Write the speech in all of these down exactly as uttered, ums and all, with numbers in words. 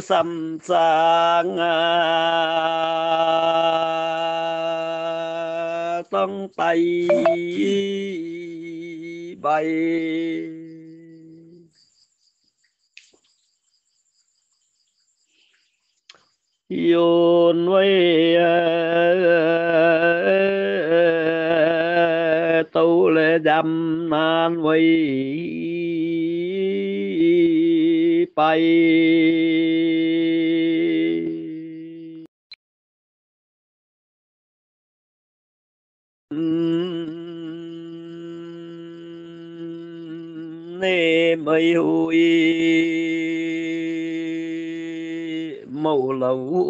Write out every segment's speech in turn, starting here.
sầm sang tông tay bay yôn với tâu lệ đâm nan với bay nê mây hùi màu lầu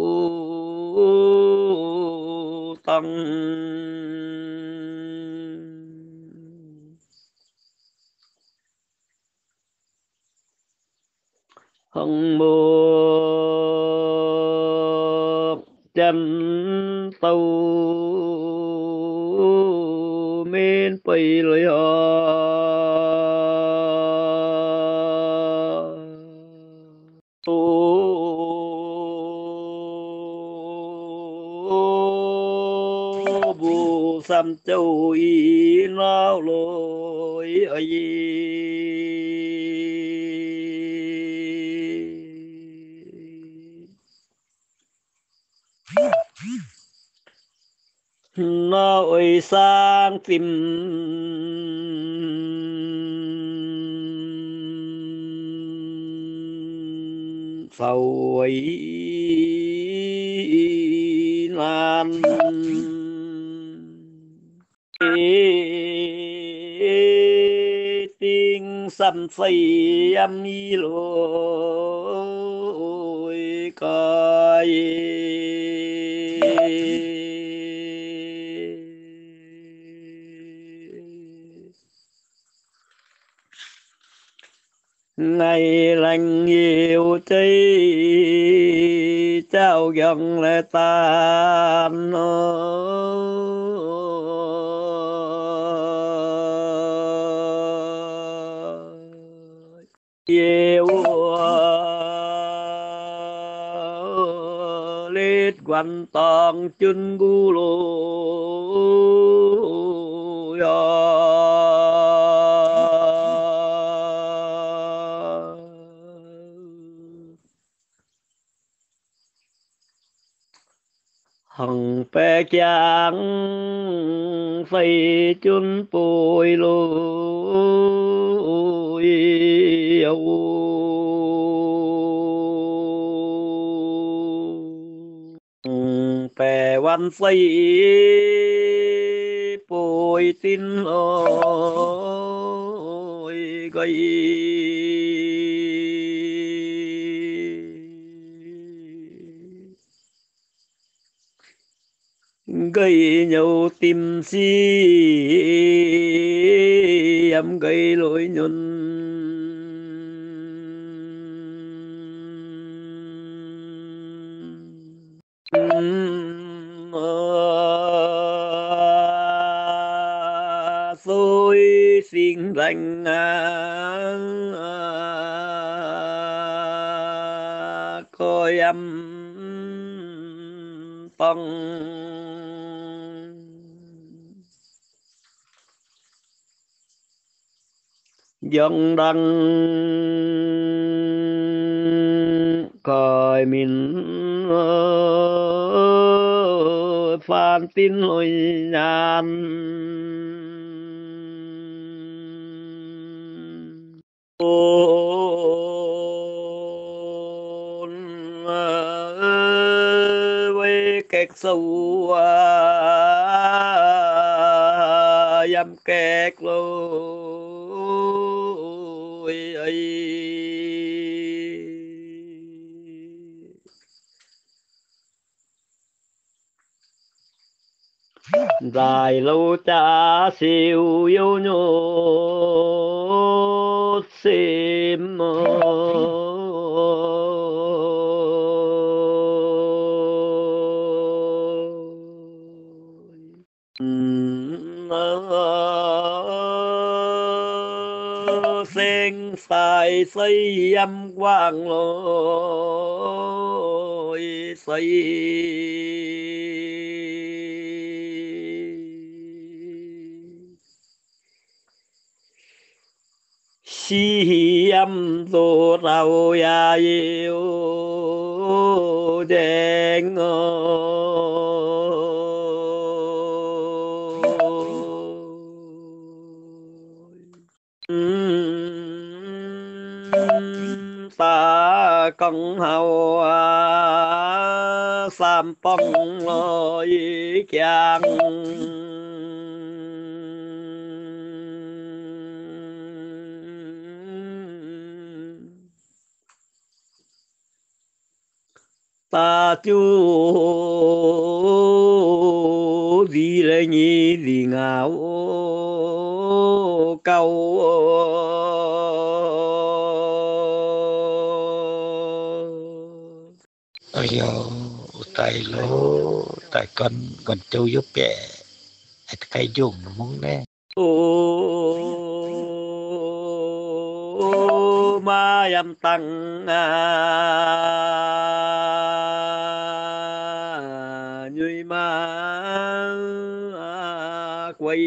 tăng hằng một chân tàu men pì lưỡi bù sam châu y lao lối ở nói sang tìm sầu ấy nan tiếng sầm xây âm y lối coi ngày lành nhiều cháy trao gần lại tan yêu lết quanh tòng chân gu lô hằng pe chang phây chun bùi lùi yêu pe văn phây bùi tin ôi gây gây nhau tìm si em gây lỗi nhuận xôi xin lành coi em bằng dân đăng coi mình phan tin lôi nhàn với kẹt sâu dâm kẹt lôi ấy dài lâu cha siêu yêu nhốt xem sen xài xây âm quang lối xây si âm tô rau ya yêu đen ta công hầu sam phong lôi chàng ta chú đi lên nhị đi ngạo câu ôi yo tại lố tại con con trâu giúp bẹ cái dùng nó muốn nè ô ma yam tăng à như ma quay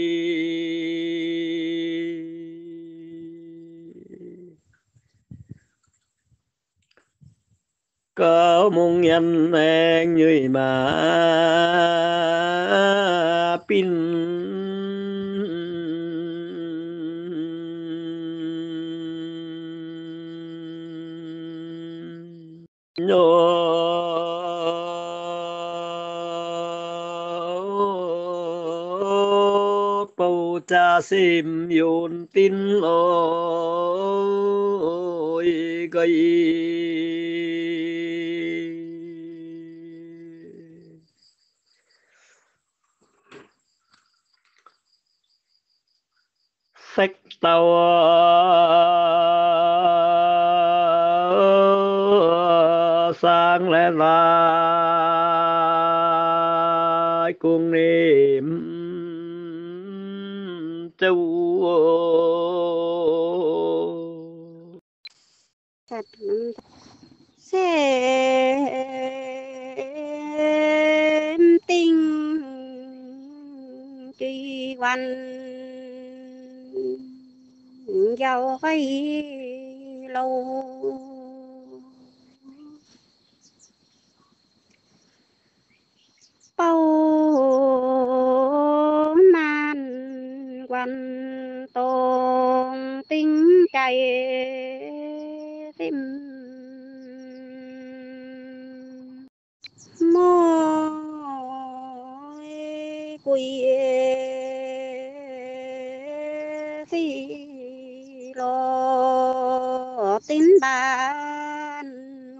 có mong em em như mà pin nhô bầu cha sim yun tin ôi gây sách tàu sang lẽ lại cùng niệm châu xem tinh kỳ văn giàu hay lâu bao nan quan tôn tính chạy tìm môi quỳ phi lo tín ban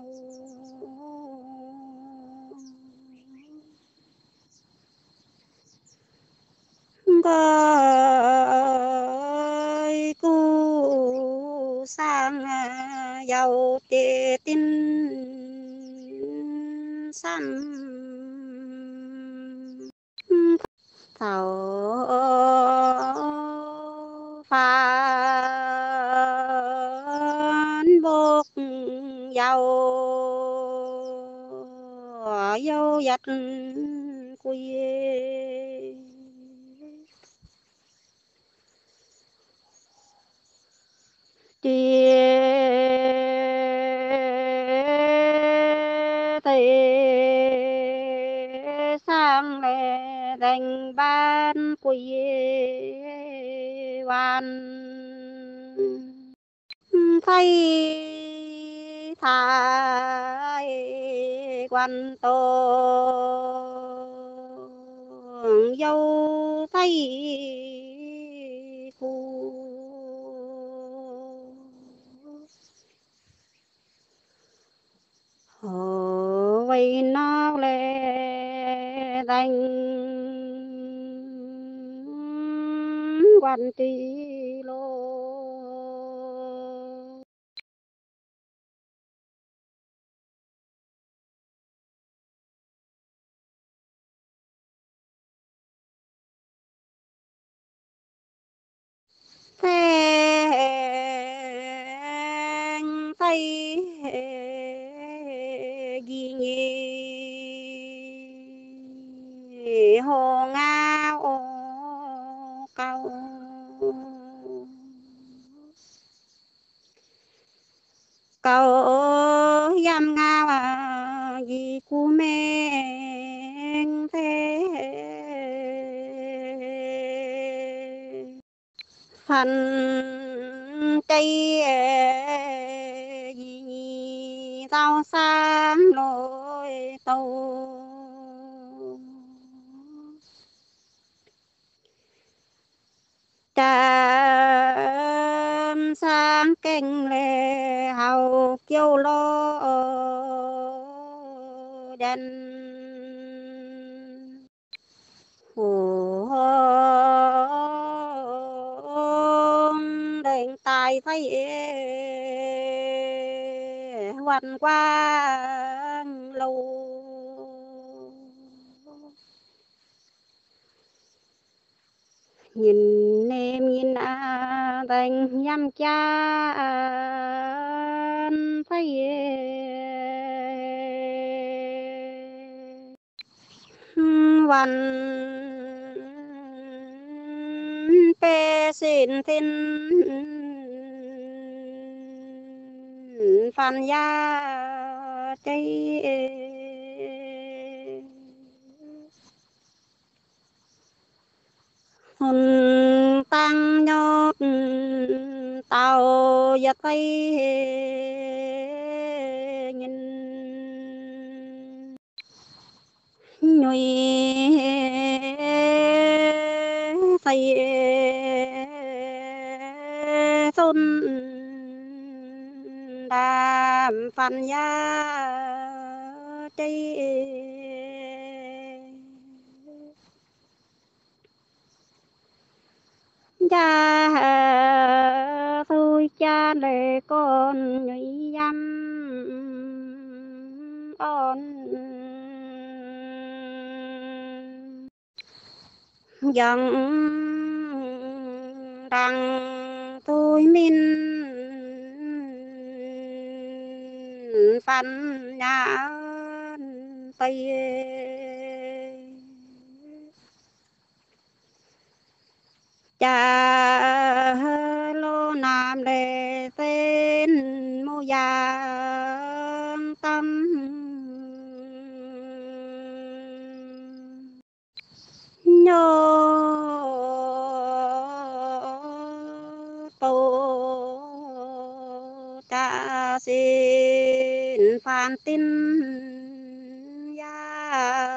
gọi cu sang giàu tê tin xăm thảo phán bốc giàu dâu dắt quy chia thì sang lệ thành ban quy quan thay thái quan tổ dâu thay phu hồ vây nó lệ thành quan tri lô phèn thay phần cây gì rau sáng nồi tàu tràm sáng canh lệ hầu kiêu lo đen hồ đền tài thấy hoan quang lâu nhìn em nhìn à đành nhăm cha thấyวันเปสินทินฟันยาใจหุ่นตั้งยอดเต่าอย่าไปnhìn nhồi thầy thôn đàm phan ya cây cha thôi cha để con nhảy dăm on dần đằng tôi min phần nhà tây cha lô nam lệ tên mô giang tâm nhô tô cha xin phan tin ya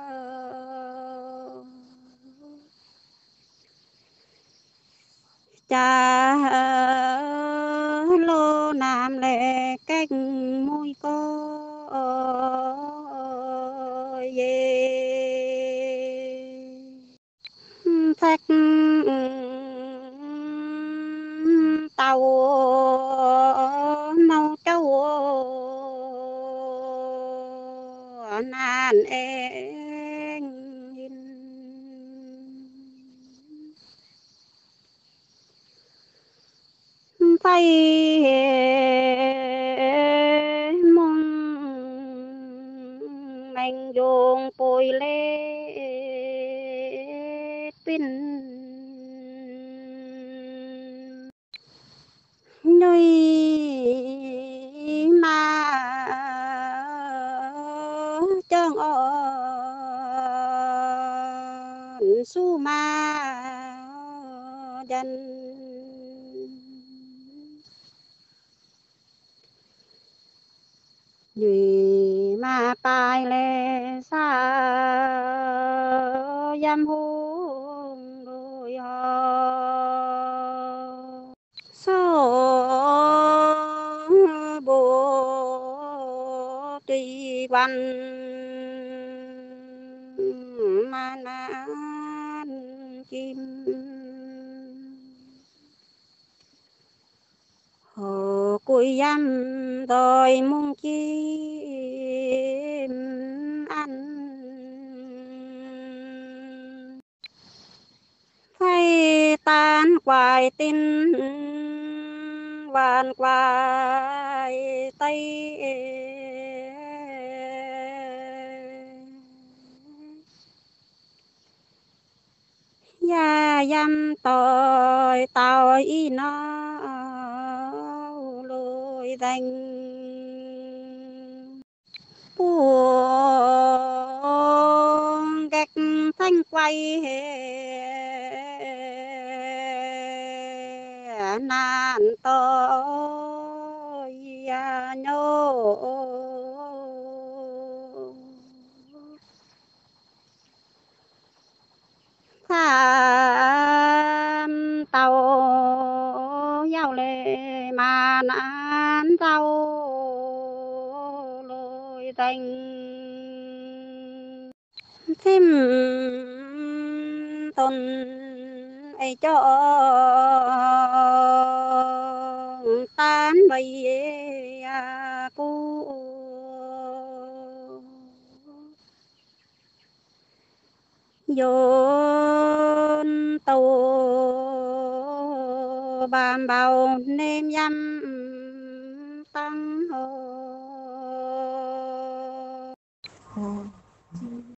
cha lô nam lệ cách môi cô ye thách tàu mau trâu nan em phải mong mình dùng bồi lê pin nơi mà chân ổn su ma dân vì mà tài lệ xa giam hôn đôi họ số bộ tùy văn mà nan kim hồ cùi dăm đòi muôn chim ăn phải tan quài tin vàn quài tây ya dăm tỏi tỏi y nó lôi danh buông gạch thanh quay nan to ya nhô tham tàu giao lệ mà nan tàu lôi thành thêm tôn ấy cho tan bầy cu dồn tàu bàm bào nêm yăm tăng hồ